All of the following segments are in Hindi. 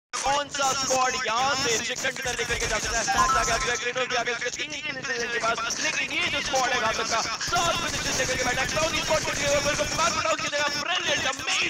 कौन सा स्क्वाड यहाँ से चिकन डिनर लेकर के जा सकता है? स्नैक्स आ गया, ग्रेग रेनोल्ड्स भी आ गया, इसके 3 किल्स के पास, लेकिन ये जो स्क्वाड है घातक का 7 फिनिशेस लेकर के बैठा है। क्लाउनी स्क्वाड के लिए बिल्कुल बैकडाउन की जगह ब्रिलियंट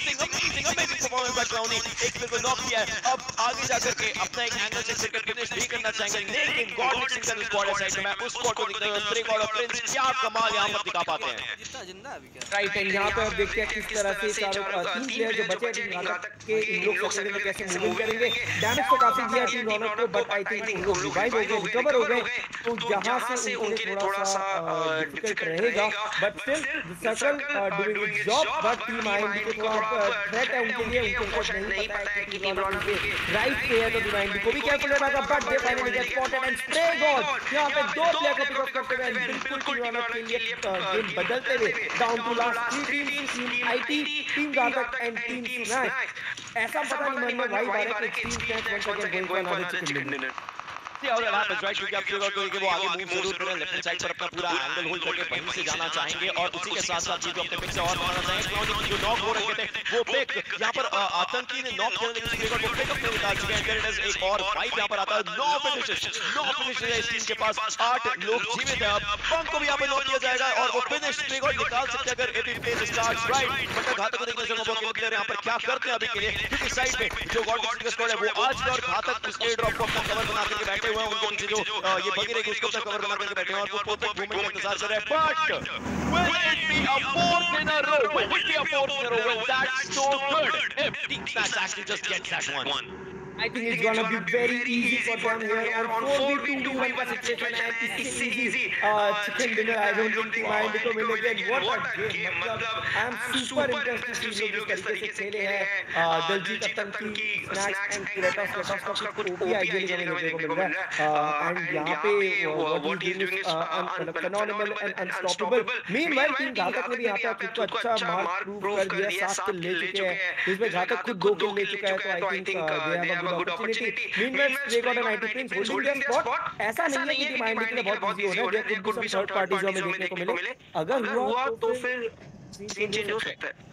अमेजिंग परफॉर्मेंस बाय क्लाउनी। एक किल को नॉक किया है, अब आगे जाकर के अपना एक एंगल से क्रिकेट फिनिश भी करना चाहेंगे, लेकिन गॉड सिंगल स्क्वाड है साइड में। मैं उस स्क्वाड को दिखता हूं, स्प्रे गॉड ऑफ प्रिंस क्या कमाल यहां पर दिखा पाते हैं। जिंदा अभी क्या राइट है, यहां पे अब देखते हैं किस तरह से चारों 3 प्लेयर जो बचे हैं घातक के इन लोग सेक्टर में कैसे मूविंग करेंगे। डैमेज तो काफी दिया टीम रॉनक को, बट आई थिंक उनको रिवाइव हो गए, रिकवर हो गए, तो जहां से उनके लिए थोड़ा सा डिफिकल्ट रहेगा। But still circle doing its job, but team IMD को थोड़ा थ्रेट है उनके लिए, उनको नहीं पता है कि टीम रॉनक के राइट पे है, तो टीम आईएमडी को भी केयरफुल रहना होगा। But they finally get spotted and spray God यहां पे 2 प्लेयर को पिक अप करते हुए बिल्कुल टीम रॉनक के लिए गेम बदलते हुए down to last 3 teams, team IT, team Ghatak and team snack. ऐसा पता नहीं मन में वाइब आ रहा है कि team snack once again going for another chicken dinner. See how that happens, right? क्योंकि आप फिगर करेंगे वो आगे मूव जरूर करें, लेफ्ट साइड पर अपना पूरा एंगल होल्ड करके वहीं से जाना चाहेंगे और उसी के साथ साथ जो अपने पिक से और मारना चाहेंगे। क्लाउनी जो नॉक हो रखे थे वो पिक यहां पर आतंकी ने नॉक किया, लेकिन फिगर को पिक अपने निकाल चुके हैं। देयर इज एक और फाइट यहां पर आता है, 9 फिनिशेस है इस टीम के पास, 8 लोग जीवित हैं। अब पंक को भी यहां पर नॉक किया जाएगा और वो फिनिश फिगर निकाल सकते हैं अगर AP place starts right. But Ghatak को देखने से वो प्लेयर यहां पर क्या करते हैं अभी के लिए, क्योंकि साइड में जो गॉड का स्क्वाड है वो आज और घातक उस एयर ड्रॉप को अपना कवर बना के बैठे हुए हैं। उनके नीचे जो ये बगी रहेगी उसको अपना कवर बना करके बैठे हैं और वो परफेक्ट मूवमेंट का इंतजार कर रहे हैं। But will it be a fourth in a row? Will it be a fourth in a row? Well, that's so good if Team Snacks actually just gets that one. I think it's gonna be very easy for them here on 4v2v1 का सिचुएशन है। इससे easy chicken dinner I don't think team IMD को मिलेगा। व्हाट अ गेम, मतलब आई एम सुपर इंटरेस्टेड कि लोग जिस तरीके से खेले हैं। दिलजीत आतंकी, स्नैक्स एंड क्रेटोस का कुछ ओपी आइडिया देखने को मिल रहा है एंड यहां पे what he is doing is phenomenal and unstoppable. Meanwhile team Ghatak ने भी यहां पे खुद को अच्छा मार्क प्रूव कर दिया, 7 किल ले चुके हैं, इसमें घातक खुद 2 किल ले चुका है, तो I think they have good opportunity. Meanwhile, they got an IT team holding their spot. ऐसा नहीं है कि टीम आईएमडी के लिए बहुत इजी हो रहा है, कुछ भी थर्ड पार्टी जो हमें देखने को मिले। अगर हुआ तो फिर सीन चेंज हो सकता है।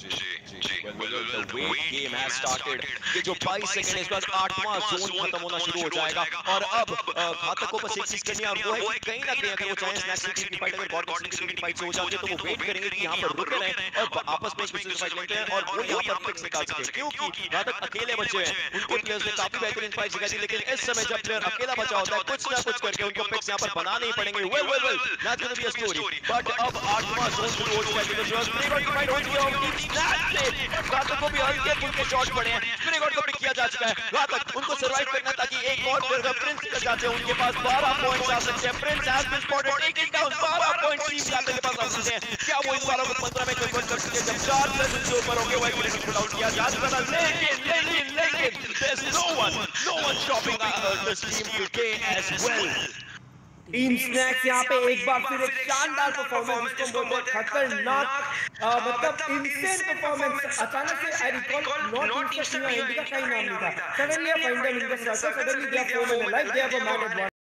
The wait game has started. ये जो 22 सेकंड इसके बाद 8वां जोन खत्म होना शुरू हो जाएगा और अब घातक को बस एक चीज करनी है और वो है कि कहीं ना कहीं अगर वो चाहे स्नैक्स की टीम की फाइट अगर गॉड की फाइट से हो जाती है तो वो वेट करेंगे कि यहाँ पर रुके रहें और आपस में एक दूसरे से फाइट लेते हैं और वो यहाँ पर पिक्स निकाल सके, क्योंकि घातक अकेले बचे हैं। उनके प्लेयर्स ने काफी बेहतरीन फाइट दिखाई थी, लेकिन इस समय जब प्लेयर अकेला बचा होता है कुछ ना कुछ करके उनको पिक्स यहाँ पर बनाने ही पड़ेंगे। Well that's gonna be a story, but अब 8वां जोन शुरू हो चुका है बिकॉज़ प्ले गॉड की फाइट हो चुकी है। स्नैक्स घातक को भी हल्के फुल्के शॉट पड़े हैं, स्प्रे गॉड को पिक किया जा चुका है। घातक उनको सर्वाइव करना ताकि एक और प्लेयर का प्रिंस निकल जाते हैं, उनके पास 12 पॉइंट्स आ सकते हैं। Prince has been spotted, taking down 12 points team Ghatak के पास आ सकते हैं। क्या वो इन 12 को 15 में कन्वर्ट कर सकते हैं जब 4 प्लेयर्स उनके ऊपर होंगे? वो एक प्लेयर को आउट किया जा चुका है, लेकिन there's no one stopping this team today as well. Team snacks यहाँ पे एक बार फिर एक शानदार परफॉर्मेंस जिसको बोलते हैं खतरनाक, मतलब इनसेन परफॉर्मेंस। अचानक से I recall not instant India का कहीं नाम नहीं था, suddenly I find them in the circle, suddenly they are 4 men alive, they have a man at one